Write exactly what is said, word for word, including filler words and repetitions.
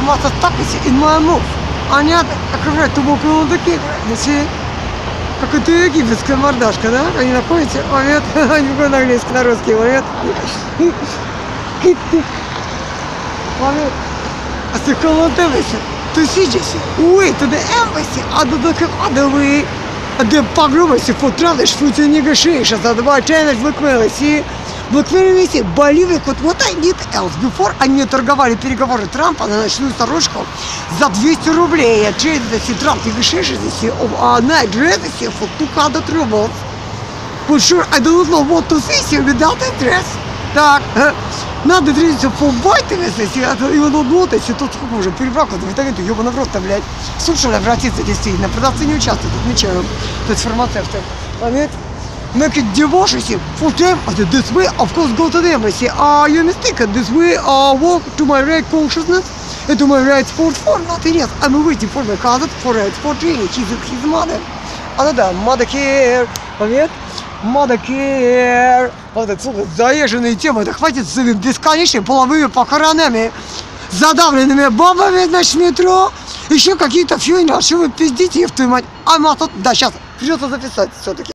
must stop it in my move. Они окружают тубоку он такие, значит, какой-то египетская мордашка, да? Они находятся, момент, они говорят на английский, на русский, момент. Момент. А ты колонтевайся, ты сидишь, way to the embassy, а до the other way, the pogromers for travelers, for the negotiations, the about China's workments, Блэквери, Боливия, вот what I need else. Before они торговали переговоры Трампа на ночную сторожку за двести рублей. Я через эти Трамп negotiations of night dress for two hundred rubles. For sure, I don't know what to say without that dress. Так, надо тридцать фулбайтами, если его ноут, если тут сколько уже перебрал, в итоге ёбаный в рот-то, блядь. Слушали обратиться действительно, продавцы не участвуют, отмечаю. То есть фармацевты. Момент. Make it divorce full time this way, of course, go to the embassy. Are you mistaken? This way, uh, walk to my right consciousness and to my right sport for nothing else. I'm waiting for my cousin for right sport training. He's his mother. А, да, mother care. Момент. Mother care. Вот это, слушай, заезженные темы. Это хватит с бесконечными половыми похоронами, задавленными бабами, значит, метро. Еще какие-то фьюнеры. Что вы пиздите, ев твою мать. А, тут, да, сейчас придется записать все-таки.